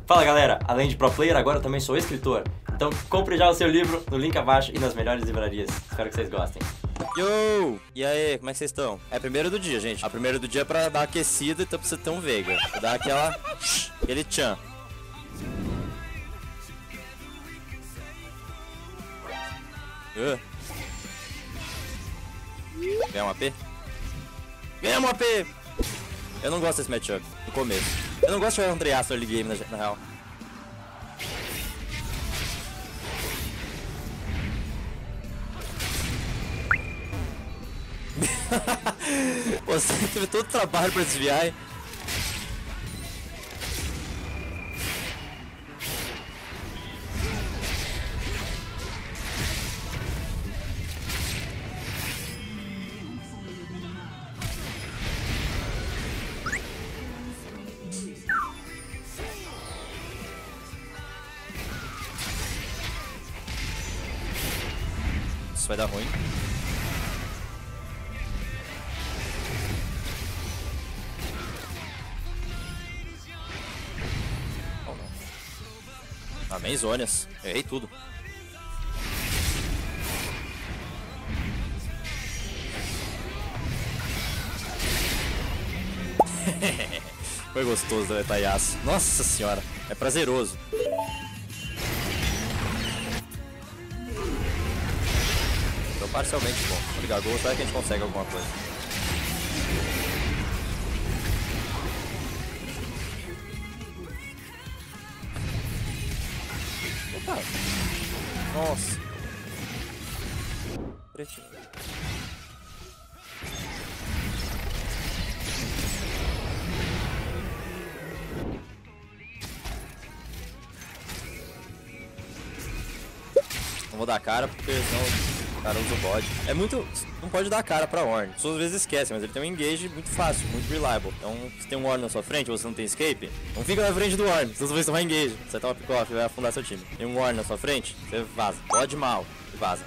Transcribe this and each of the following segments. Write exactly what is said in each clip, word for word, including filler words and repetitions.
Fala galera, além de pro player, agora eu também sou escritor. Então compre já o seu livro no link abaixo e nas melhores livrarias. Espero que vocês gostem. Yo! E aí, como é que vocês estão? É primeiro do dia, gente. A primeira do dia é pra dar aquecida, então precisa ter um Veigar. Pra dar aquela... aquele tchan. Uh. Ganha um A P? Ganha um A P! Eu não gosto desse matchup, no começo. Eu não gosto de jogar Andreas no early game, na, na real. Você teve todo o trabalho pra desviar, hein? Isso vai dar ruim. Oh, não. Amém, Zônias. Errei tudo. Foi gostoso deletar Yasuo. Nossa senhora, é prazeroso. Tô parcialmente bom. Vou ligar gol, será que a gente consegue alguma coisa? Opa! Nossa! Pretinho. Não vou dar cara porque senão o cara usa o bode. É muito... não pode dar cara pra Ornn. As pessoas às vezes esquecem, mas ele tem um engage muito fácil, muito reliable. Então, se tem um Ornn na sua frente e você não tem escape, não fica na frente do Ornn, senão você vai tomar engage. Você toma pick-off e vai afundar seu time. Tem um Ornn na sua frente, você vaza. Bode mal e vaza.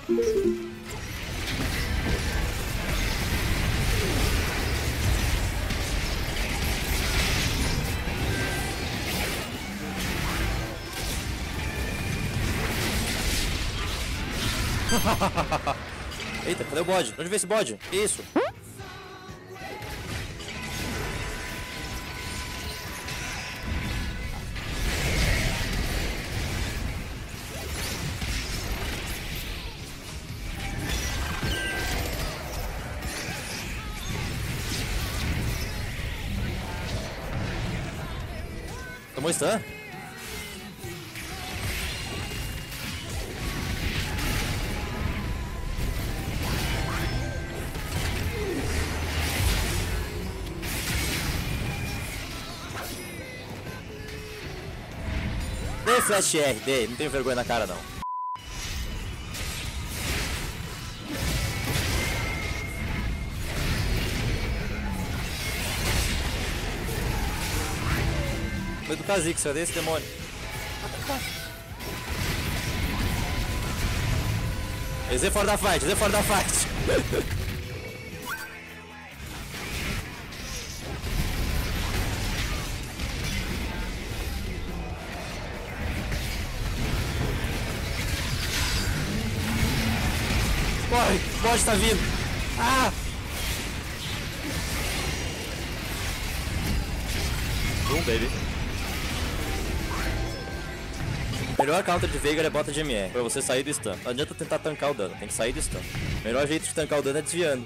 Eita, cadê o bode? Onde vem esse bode? Que isso? Tomou stun? Dê flash R, dê, não tenho vergonha na cara não. Foi do Kha'Zix, cadê esse demônio? Z fora da fight, Z fora da fight. Corre, o bode tá vindo. Ah! Boom, baby. Melhor counter de Veigar é bota de M R, pra você sair do stun. Não adianta tentar tancar o dano, tem que sair do stun. O melhor jeito de tancar o dano é desviando.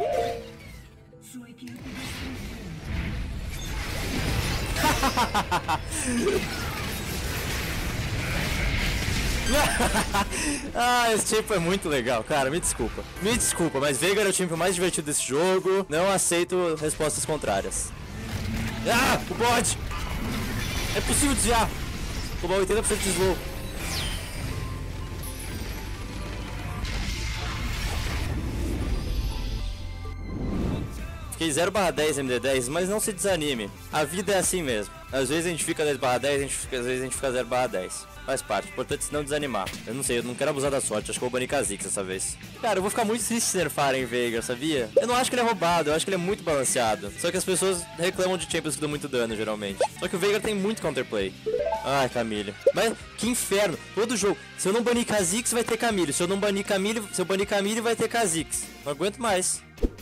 Ah, esse champ é muito legal, cara, me desculpa. Me desculpa, mas Veigar é o champ mais divertido desse jogo. Não aceito respostas contrárias. Ah, o bot! É possível desviar. Tomar oitenta por cento de slow. Fiquei zero barra dez M D dez, mas não se desanime. A vida é assim mesmo. Às vezes a gente fica dez barra dez, a gente fica, às vezes a gente fica zero barra dez. Faz parte, importante se não desanimar. Eu não sei, eu não quero abusar da sorte, acho que eu vou banir Kha'Zix dessa vez. Cara, eu vou ficar muito triste se nerfarem Veigar, sabia? Eu não acho que ele é roubado, eu acho que ele é muito balanceado. Só que as pessoas reclamam de champions que dão muito dano, geralmente. Só que o Veigar tem muito counterplay. Ai, Camille. Mas que inferno. Todo jogo. Se eu não banir Kha'Zix, vai ter Camille. Se eu não banir Camille, se eu banir Camille, vai ter Kha'Zix. Não aguento mais.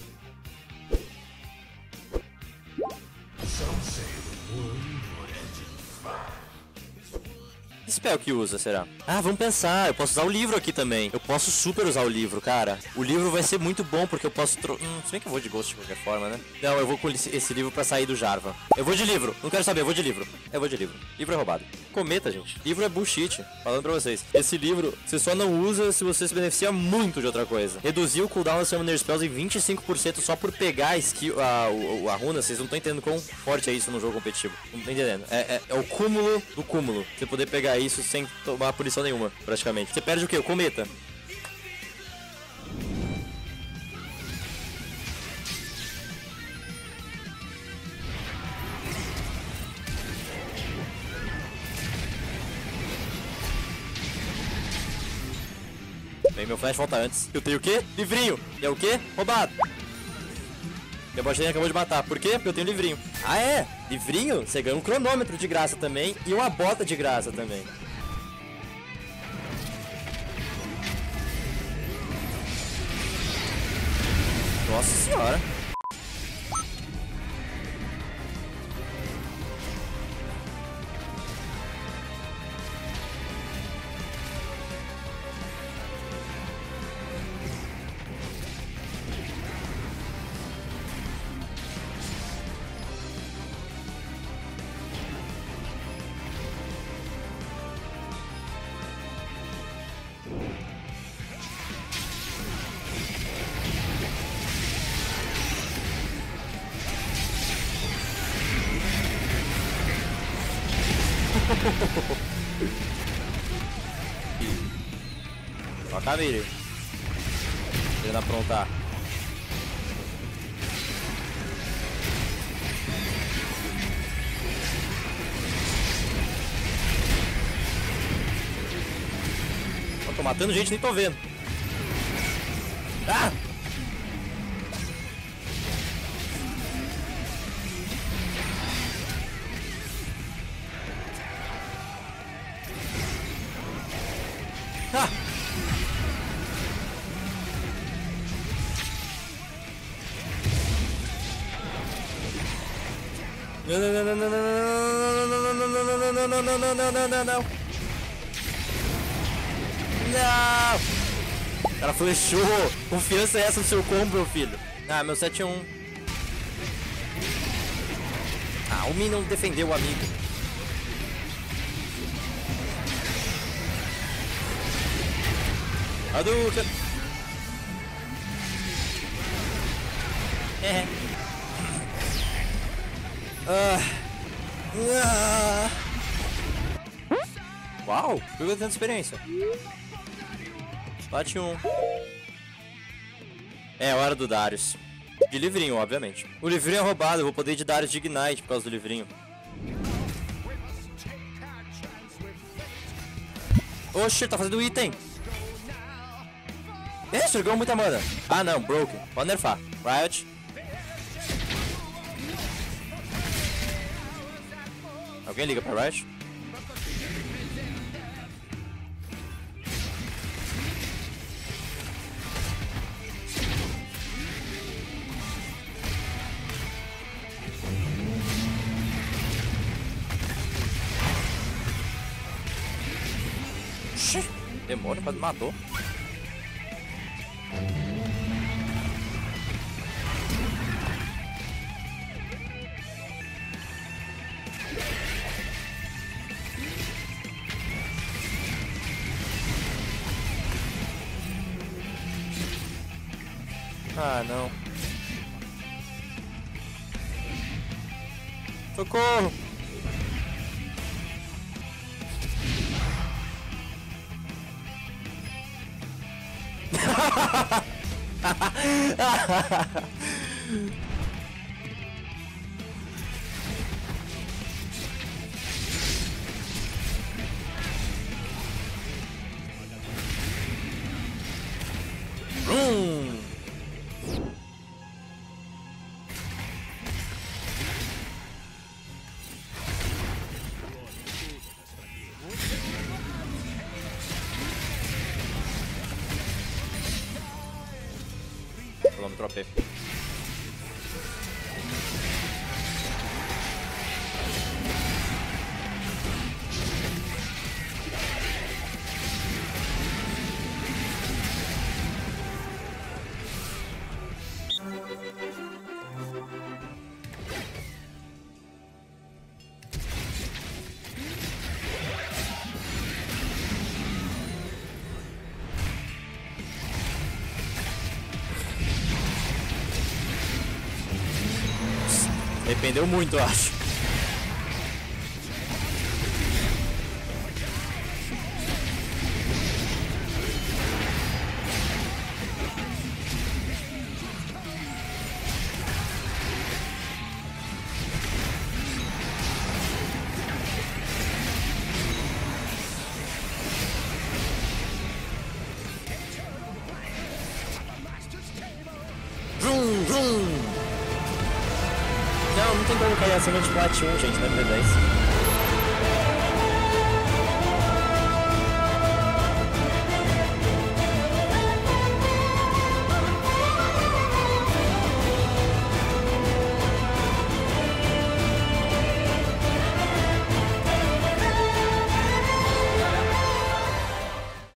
Que spell que usa, será? Ah, vamos pensar. Eu posso usar o livro aqui também. Eu posso super usar o livro, cara. O livro vai ser muito bom, porque eu posso... Tro... Hum, se bem que eu vou de Ghost de qualquer forma, né? Não, eu vou com esse livro pra sair do Jarvan. Eu vou de livro. Não quero saber, eu vou de livro. Eu vou de livro. Livro é roubado. Cometa, gente. Livro é bullshit. Falando pra vocês. Esse livro, você só não usa se você se beneficia muito de outra coisa. Reduzir o cooldown das Summoner Spells em vinte e cinco por cento só por pegar a skill, a, a, a runa. Vocês não estão entendendo quão forte é isso no jogo competitivo. Não estão entendendo. É, é, é o cúmulo do cúmulo. Você poder pegar isso sem tomar punição nenhuma, praticamente. Você perde o quê? O cometa. Bem, meu flash volta antes. Eu tenho o quê? Livrinho. E é o quê? Roubado. Meu bot lane acabou de matar. Por quê? Porque eu tenho livrinho. Ah, é? Livrinho? Você ganha um cronômetro de graça também. E uma bota de graça também. Nossa senhora. Ó a Camille querendo aprontar. Eu tô matando gente, nem tô vendo. Ah! Ah! Não, não, não, não, não, não, não, não, não, não, não, não, não, não, não, não, não. Não! O cara flechou. Confiança é essa no seu combo, meu filho. Ah, meu sete a um. Ah, o Minion defendeu o amigo. Hadouken! É. Ah. Ah. Uau! Pegou tanta experiência. Bate um. É hora do Darius. De livrinho, obviamente. O livrinho é roubado, eu vou poder ir de Darius de Ignite por causa do livrinho. Oxi, tá fazendo item. É, você ganhou muita mana. Ah não, Broken. Pode nerfar. Riot. Alguém liga pra Riot? Oxi, demônio, quase matou. Ah, não. Socorro! Hum. cronômetro O P. Arrependeu muito, eu acho. Vrum, vrum. Não, não tem como cair acima de plat um, gente, na B dez.